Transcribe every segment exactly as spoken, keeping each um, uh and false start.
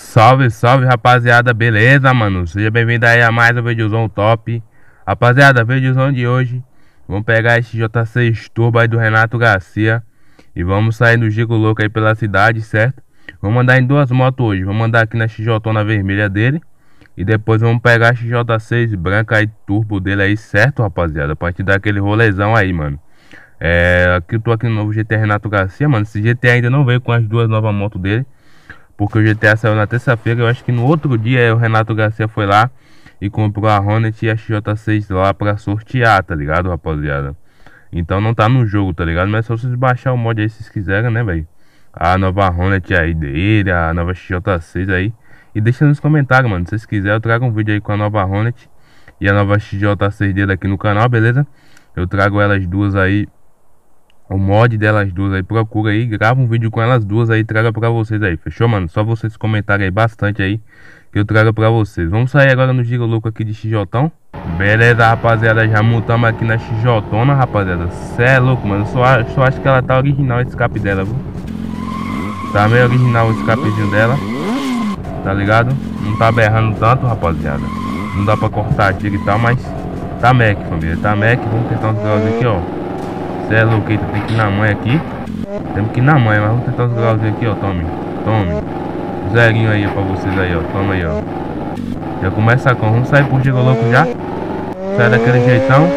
Salve, salve, rapaziada, beleza, mano? Seja bem-vindo aí a mais um videozão top. Rapaziada, videozão de hoje, vamos pegar esse J seis Turbo aí do Renato Garcia e vamos sair no giro louco aí pela cidade, certo? Vamos andar em duas motos hoje, vamos andar aqui na X J na vermelha dele e depois vamos pegar a X J seis branca aí, turbo dele aí, certo, rapaziada? A partir daquele rolezão aí, mano. É, aqui eu tô aqui no novo G T Renato Garcia, mano. Esse G T ainda não veio com as duas novas motos dele, porque o G T A saiu na terça-feira. Eu acho que no outro dia o Renato Garcia foi lá e comprou a Hornet e a X J seis lá pra sortear, tá ligado, rapaziada? Então não tá no jogo, tá ligado? Mas é só vocês baixar o mod aí se vocês quiserem, né, velho? A nova Hornet aí dele, a nova X J seis aí. E deixa nos comentários, mano. Se vocês quiserem, eu trago um vídeo aí com a nova Hornet e a nova X J seis dele aqui no canal, beleza? Eu trago elas duas aí, o mod delas duas aí, procura aí, grava um vídeo com elas duas aí, traga pra vocês aí, fechou, mano? Só vocês comentarem aí bastante aí, que eu trago pra vocês. Vamos sair agora no giro louco aqui de X J. Beleza, rapaziada, já montamos aqui na X J, rapaziada. Cê é louco, mano, eu só, só acho que ela tá original, esse escape dela, viu? Tá meio original o escapezinho dela, tá ligado? Não tá berrando tanto, rapaziada. Não dá pra cortar aqui e tal, mas tá Mac, família, tá Mac. Vamos tentar uns graus aqui, ó. Cê é louco, eita, tem que ir na mãe aqui. Temos que ir na mãe, mas vamos tentar os graus aqui, ó. Tome, tome. Zerinho aí, ó, pra vocês aí, ó. Toma aí, ó. Já começa com. Vamos sair por giro louco já. Sai daquele jeitão.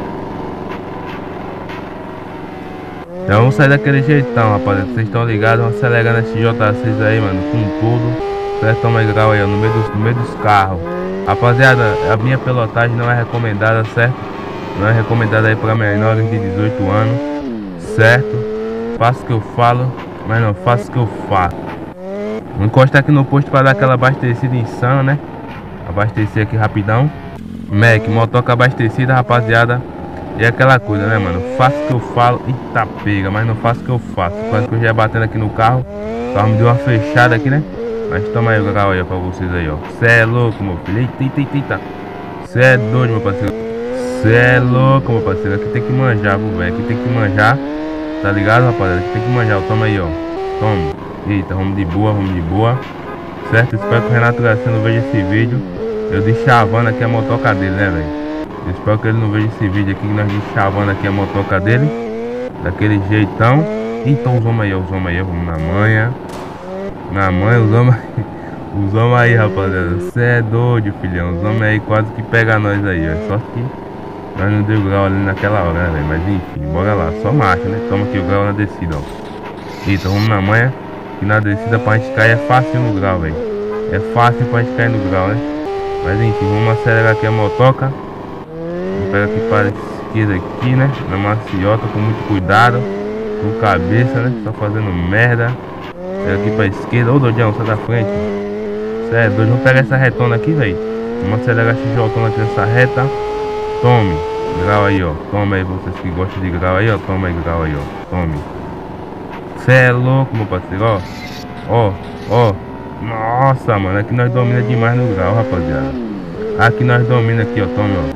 Então vamos sair daquele jeitão, rapaziada. Vocês estão ligados? Vamos acelerar nesse J seis aí, mano. Com tudo. Certo? Toma aí grau aí, ó. No meio dos, no meio dos carros. Rapaziada, a minha pilotagem não é recomendada, certo? Não é recomendada aí para menores de dezoito anos, certo? Faço o que eu falo, mas não faço o que eu faço. Vou encostar aqui no posto para dar aquela abastecida insana, né? Abastecer aqui rapidão. Mac, motoca abastecida, rapaziada. E aquela coisa, né, mano? Faço o que eu falo, eita pega, mas não faço o que eu faço. Quase que eu já ia batendo aqui no carro. O carro me deu uma fechada aqui, né? Mas toma aí o grau aí, ó, pra vocês aí, ó. Cê é louco, meu filho. Eita, eita, eita, eita. Cê é doido, meu parceiro. Cê é louco, meu parceiro. Aqui tem que manjar, velho. Aqui tem que manjar. Tá ligado, rapaziada? Aqui tem que manjar. Toma aí, ó. Toma. Eita, vamos de boa, vamos de boa. Certo? Espero que o Renato Garcia não veja esse vídeo. Eu deschavando aqui a motoca dele, né, velho? Espero que ele não veja esse vídeo aqui, que nós deschavando aqui a motoca dele. Daquele jeitão. Então os homens aí, ó. Os homens aí, vamos na manha. Na mãe, os homens. Os homens aí, rapaziada. Cê é doido, filhão. Os homens aí quase que pega nós aí, ó. Só que nós não deu grau ali naquela hora, né, velho? Mas enfim, bora lá. Só marcha, né? Toma aqui o grau na descida, ó. Eita, vamos na manha. Que na descida pra gente cair é fácil no grau, velho. É fácil pra gente cair no grau, né? Mas enfim, vamos acelerar aqui a motoca. Vamos pegar aqui para a esquerda aqui, né? Na maciota, com muito cuidado. Com cabeça, né? Só fazendo merda. Pega aqui pra esquerda. Ô, doidão, sai da frente. Cê é doido. Vamos pegar essa retona aqui, velho. Vamos acelerar a X J aqui nessa reta. Tome. Grau aí, ó. Toma aí, vocês que gostam de grau aí, ó. Toma aí, grau aí, ó. Tome. Cê é louco, meu parceiro, ó. Ó, ó. Nossa, mano. Aqui nós domina demais no grau, rapaziada. Aqui nós domina aqui, ó. Tome, ó.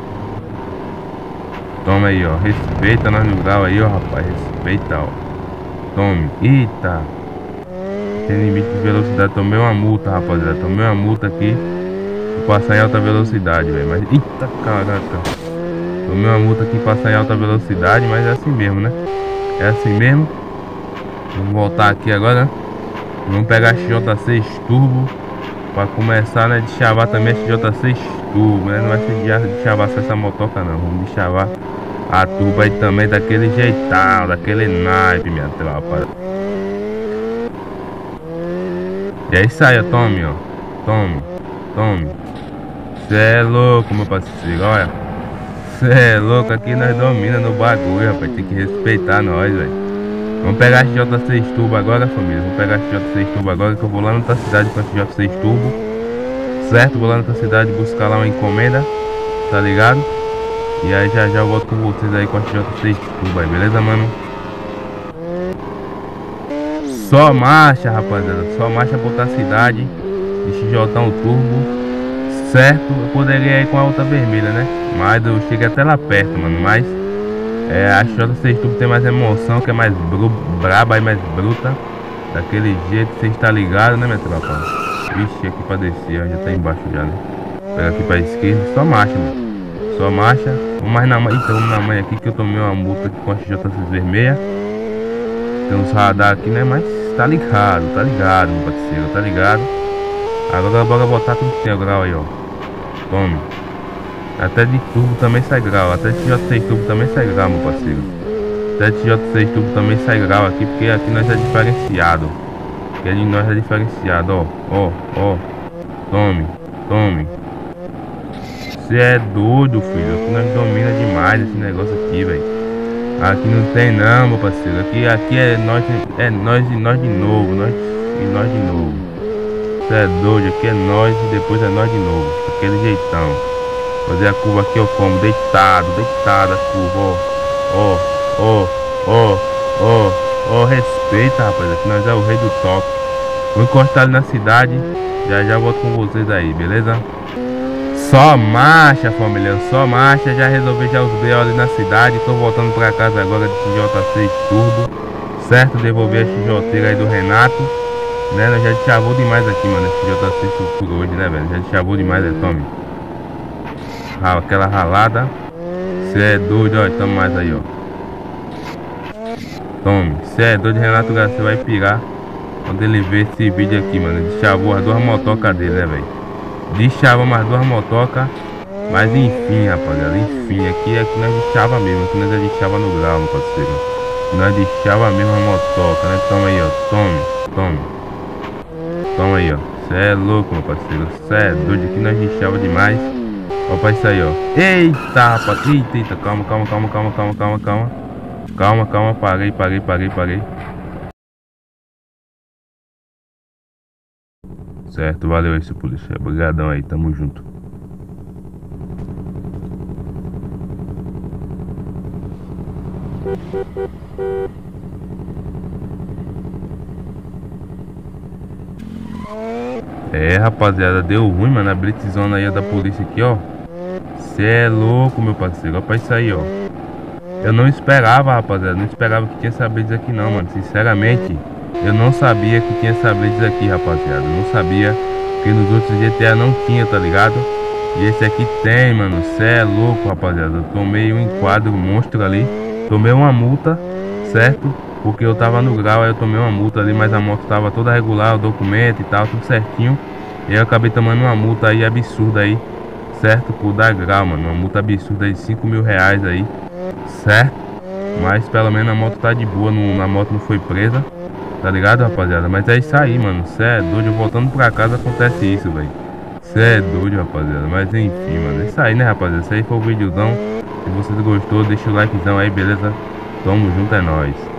Toma aí, ó. Respeita nós no grau aí, ó, rapaz. Respeita, ó. Tome. Eita. Tem limite de velocidade. Tomei uma multa, rapaziada. Tomei uma multa aqui. Vou passar em alta velocidade, velho. Mas. Eita, caraca. Tomei uma multa aqui. Passar em alta velocidade. Mas é assim mesmo, né? É assim mesmo. Vamos voltar aqui agora, né? Vamos pegar a X J seis Turbo. Pra começar, né? De chavar também a X J seis Turbo, né? Não vai ser de chavar só essa motoca, não. Vamos de chavar a turbo aí também daquele jeitão. Daquele naipe, minha tropa. E é isso aí, ó, tome, ó. Tome, tome. Cê é louco, meu parceiro, olha. Cê é louco, aqui nós domina no bagulho, rapaz. Tem que respeitar nós, velho. Vamos pegar a X J seis Turbo agora, família. Vamos pegar a X J seis Turbo agora, que eu vou lá na outra cidade com a X J seis Turbo. Certo? Vou lá na outra cidade buscar lá uma encomenda. Tá ligado? E aí já já eu volto com vocês aí com a X J seis Turbo aí, beleza, mano? Só marcha, rapaziada. Só marcha pra outra cidade. De X J Turbo. Certo? Eu poderia ir com a outra vermelha, né? Mas eu cheguei até lá perto, mano. Mas é, a X J seis Turbo tem mais emoção, que é mais bru braba e mais bruta. Daquele jeito, você está ligado, né, minha tropa? Vixe, aqui pra descer, ó, já tá embaixo já, né? Pega aqui pra esquerda, só marcha, mano. Só marcha. Vamos mais na mãe. Então vamos na mãe aqui que eu tomei uma multa aqui com a X J seis vermelha. Tem uns radar aqui, né? Mas tá ligado, tá ligado, meu parceiro, tá ligado? Agora bora botar tudo que tem o grau aí, ó. Tome. Até de turbo também sai grau. Até de X J seis turbo também sai grau, meu parceiro. Até de X J seis turbo também sai grau aqui, porque aqui nós é diferenciado. Aqui de nós é diferenciado, ó. Ó, ó. Tome, tome. Você é doido, filho. Aqui nós domina demais esse negócio aqui, velho. Aqui não tem não, meu parceiro. Aqui, aqui é nós, é nós e nós de novo, nós e nós de novo. Você é doido, aqui é nós e depois é nós de novo. Daquele jeitão. Fazer a curva aqui eu como, deitado, deitado a curva, ó. Ó, ó, ó, ó, ó, respeita, rapaz. Aqui nós é o rei do toque. Vou encostar ali na cidade. Já já volto com vocês aí, beleza? Só marcha, família, só marcha. Já resolvi já os B O ali na cidade. Tô voltando pra casa agora de X J seis Turbo. Certo? Devolver a X J aí do Renato. Né? Nós já chavou demais aqui, mano. Esse X J seis Turbo hoje, né, velho? Já chavou demais, é, tome. Aquela ralada. Cê é doido, ó. Tamo mais aí, ó. Tome. Cê é doido, Renato Garcia vai pirar quando ele ver esse vídeo aqui, mano. Ele chavou as duas motocas dele, né, velho? Deschava mais duas motocas. Mas enfim, rapaziada, enfim, aqui, aqui nós deschava mesmo. Aqui nós deschava no grau, meu parceiro. Nós deschava mesmo a motoca, né? Toma aí, ó, tome, tome. Toma aí, ó. Cê é louco, meu parceiro. Cê é doido, aqui nós deschava demais. Ó pra isso aí, ó. Eita, rapaz, eita, eita, calma, calma, calma, calma, calma, calma, calma. Calma, calma, parei, parei, parei, parei. Certo, valeu aí, seu polícia. Obrigadão aí, tamo junto. É, rapaziada, deu ruim, mano. A blitzona aí da polícia aqui, ó. Cê é louco, meu parceiro. Ó pra isso aí, ó. Eu não esperava, rapaziada. Não esperava que tinha essa blitz aqui, não, mano. Sinceramente, eu não sabia que tinha essa blitz aqui, rapaziada. Eu não sabia. Porque nos outros G T A não tinha, tá ligado? E esse aqui tem, mano. Cê é louco, rapaziada. Eu tomei um enquadro monstro ali. Tomei uma multa, certo? Porque eu tava no grau, aí eu tomei uma multa ali. Mas a moto tava toda regular, o documento e tal, tudo certinho. E eu acabei tomando uma multa aí absurda aí, certo? Por dar grau, mano. Uma multa absurda de cinco mil reais aí, certo? Mas pelo menos a moto tá de boa, não, a moto não foi presa. Tá ligado, rapaziada? Mas é isso aí, mano. Cê é doido. Voltando pra casa acontece isso, velho. Cê é doido, rapaziada. Mas enfim, mano. É isso aí, né, rapaziada? Esse aí foi o videozão. Se vocês gostou, deixa o likezão aí, beleza? Tamo junto, é nóis.